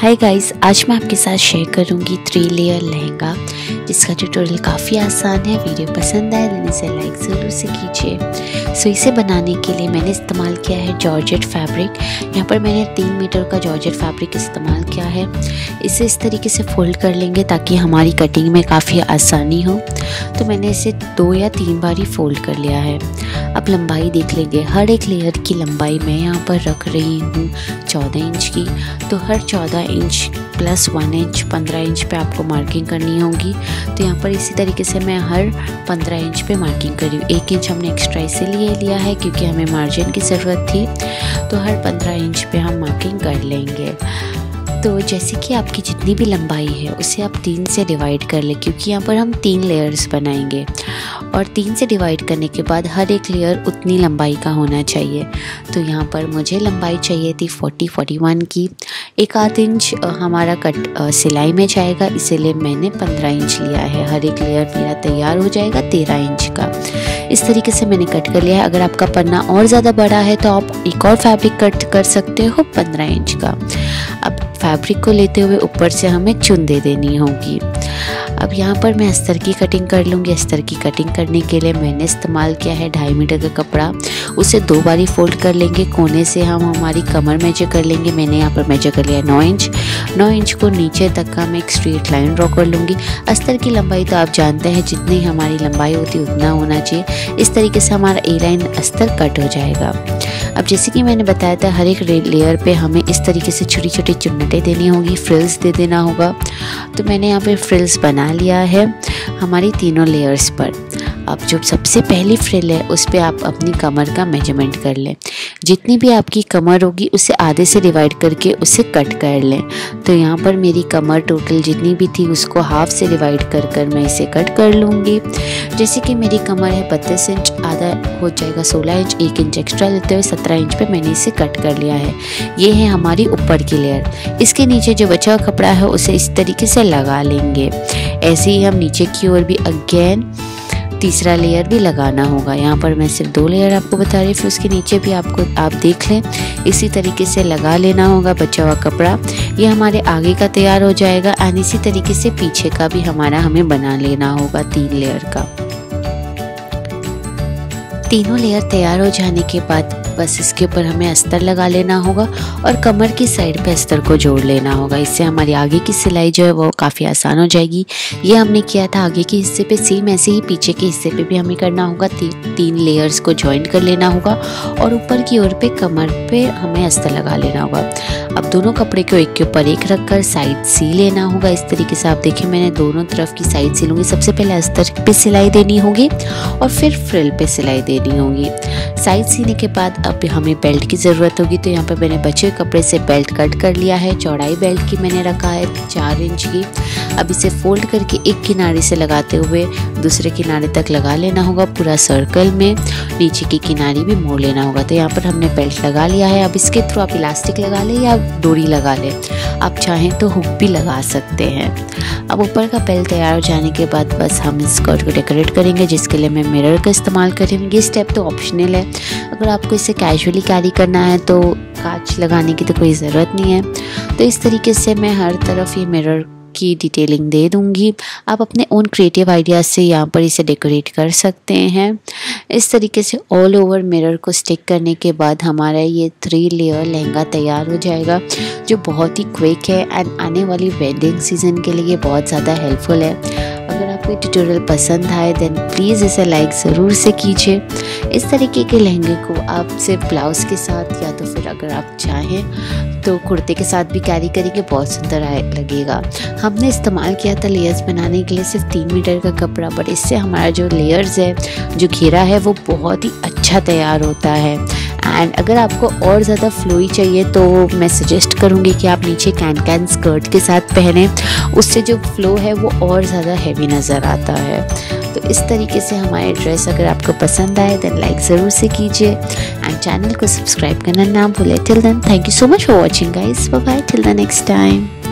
Hi guys, आज मैं आपके साथ शेयर करूंगी 3 लेयर लहंगा जिसका ट्यूटोरियल काफ़ी आसान है। वीडियो पसंद आए तो इसे लाइक ज़रूर से कीजिए। सो इसे बनाने के लिए मैंने इस्तेमाल किया है जॉर्जेट फैब्रिक। यहाँ पर मैंने 3 मीटर का जॉर्जेट फैब्रिक इस्तेमाल किया है। इसे इस तरीके से फोल्ड कर लेंगे ताकि हमारी कटिंग में काफ़ी आसानी हो। तो मैंने इसे 2 या 3 बार ही फोल्ड कर लिया है। अब लंबाई देख लेंगे। हर एक लेयर की लंबाई मैं यहाँ पर रख रही हूँ 14 इंच की। तो हर 14 इंच प्लस 1 इंच 15 इंच पे आपको मार्किंग करनी होगी। तो यहाँ पर इसी तरीके से मैं हर 15 इंच पे मार्किंग कर रही हूँ। 1 इंच हमने एक्स्ट्रा इसलिए लिया है क्योंकि हमें मार्जिन की ज़रूरत थी। तो हर 15 इंच पे हम मार्किंग कर लेंगे। तो जैसे कि आपकी जितनी भी लंबाई है उसे आप 3 से डिवाइड कर लें, क्योंकि यहाँ पर हम 3 लेयर्स बनाएंगे और 3 से डिवाइड करने के बाद हर एक लेयर उतनी लंबाई का होना चाहिए। तो यहाँ पर मुझे लंबाई चाहिए थी 41 की। 1/2 इंच हमारा कट सिलाई में जाएगा, इसीलिए मैंने 15 इंच लिया है। हर एक लेयर मेरा तैयार हो जाएगा 13 इंच का। इस तरीके से मैंने कट कर लिया है। अगर आपका पन्ना और ज़्यादा बड़ा है तो आप एक और फैब्रिक कट कर सकते हो 15 इंच का। अब फैब्रिक को लेते हुए ऊपर से हमें चुन दे देनी होगी। अब यहाँ पर मैं अस्तर की कटिंग कर लूँगी। अस्तर की कटिंग करने के लिए मैंने इस्तेमाल किया है 2.5 मीटर का कपड़ा। उसे 2 बारी फोल्ड कर लेंगे। कोने से हम हमारी कमर मेजर कर लेंगे। मैंने यहाँ पर मेजर कर लिया 9 इंच। 9 इंच को नीचे तक का मैं एक स्ट्रेट लाइन ड्रॉ कर लूँगी। अस्तर की लंबाई तो आप जानते हैं जितनी हमारी लंबाई होती है उतना होना चाहिए। इस तरीके से हमारा ए लाइन अस्तर कट हो जाएगा। अब जैसे कि मैंने बताया था हर एक लेयर पे हमें इस तरीके से छोटी छोटी चुन्नटें देनी होगी, फ्रिल्स दे देना होगा। तो मैंने यहाँ पे फ्रिल्स बना लिया है हमारी तीनों लेयर्स पर। अब जो सबसे पहली फ्रिल है उस पर आप अपनी कमर का मेजरमेंट कर लें। जितनी भी आपकी कमर होगी उसे आधे से डिवाइड करके उसे कट कर लें। तो यहाँ पर मेरी कमर टोटल जितनी भी थी उसको हाफ से डिवाइड कर मैं इसे कट कर लूँगी। जैसे कि मेरी कमर है 32 इंच, आधा हो जाएगा 16 इंच। 1 इंच एक्स्ट्रा लेते हुए 17 इंच पे मैंने इसे कट कर लिया है। ये है हमारी ऊपर की लेयर। इसके नीचे जो बचा हुआ कपड़ा है उसे इस तरीके से लगा लेंगे। ऐसे ही हम नीचे की ओर भी अगेन तीसरा लेयर भी लगाना होगा। यहाँ पर मैं सिर्फ 2 लेयर आपको बता रही हूँ, फिर उसके नीचे भी आप देख लें। इसी तरीके से लगा लेना होगा बचा हुआ कपड़ा। ये हमारे आगे का तैयार हो जाएगा एंड इसी तरीके से पीछे का भी हमें बना लेना होगा 3 लेयर का। तीनों लेयर तैयार हो जाने के बाद बस इसके ऊपर हमें अस्तर लगा लेना होगा और कमर की साइड पे अस्तर को जोड़ लेना होगा। इससे हमारी आगे की सिलाई जो है वो काफ़ी आसान हो जाएगी। ये हमने किया था आगे के हिस्से पे, सेम ऐसे ही पीछे के हिस्से पे भी हमें करना होगा। 3 लेयर्स को जॉइंट कर लेना होगा और ऊपर की ओर पे कमर पे हमें अस्तर लगा लेना होगा। अब दोनों कपड़े को एक के ऊपर एक रख कर साइड सी लेना होगा। इस तरीके से आप देखिए मैंने दोनों तरफ की साइड सी लूँगी। सबसे पहले अस्तर पे सिलाई देनी होगी और फिर फ्रिल पे सिलाई देनी होगी। साइड सीने के बाद अब हमें बेल्ट की ज़रूरत होगी। तो यहाँ पर मैंने बचे हुए कपड़े से बेल्ट कट कर लिया है। चौड़ाई बेल्ट की मैंने रखा है 4 इंच की। अब इसे फोल्ड करके एक किनारे से लगाते हुए दूसरे किनारे तक लगा लेना होगा पूरा सर्कल में। नीचे की किनारी भी मोड़ लेना होगा। तो यहाँ पर हमने बेल्ट लगा लिया है। अब इसके थ्रू आप इलास्टिक लगा लें या डोरी लगा लें, आप चाहें तो हुक भी लगा सकते हैं। अब ऊपर का बेल्ट तैयार हो जाने के बाद बस हम स्कर्ट को डेकोरेट करेंगे, जिसके लिए मैं मिरर का इस्तेमाल करेंगे। ये स्टेप तो ऑप्शनल है। अगर आपको इसे कैजुअली कैरी करना है तो कांच लगाने की तो कोई ज़रूरत नहीं है। तो इस तरीके से मैं हर तरफ ये मिरर की डिटेलिंग दे दूंगी। आप अपने ओन क्रिएटिव आइडियाज़ से यहाँ पर इसे डेकोरेट कर सकते हैं। इस तरीके से ऑल ओवर मिरर को स्टिक करने के बाद हमारा ये 3 लेयर लहंगा तैयार हो जाएगा, जो बहुत ही क्विक है एंड आने वाली वेडिंग सीजन के लिए बहुत ज़्यादा हेल्पफुल है। अगर आपको ट्यूटोरियल पसंद आए देन प्लीज़ इसे लाइक ज़रूर से कीजिए। इस तरीके के लहंगे को आप सिर्फ ब्लाउज़ के साथ या तो फिर अगर आप चाहें तो कुर्ते के साथ भी कैरी करेंगे, बहुत सुंदर लगेगा। हमने इस्तेमाल किया था लेयर्स बनाने के लिए सिर्फ 3 मीटर का कपड़ा, बट इससे हमारा जो लेयर्स है, जो घेरा है वो बहुत ही अच्छा तैयार होता है। एंड अगर आपको और ज़्यादा फ्लोई चाहिए तो मैं सजेस्ट करूँगी कि आप नीचे कैन स्कर्ट के साथ पहने। उससे जो फ्लो है वो और ज़्यादा हैवी नज़र आता है। तो इस तरीके से हमारे ड्रेस अगर आपको पसंद आए देन लाइक ज़रूर से कीजिए एंड चैनल को सब्सक्राइब करना ना भूलें। Till then thank you so much for watching guys. Bye bye till the next time.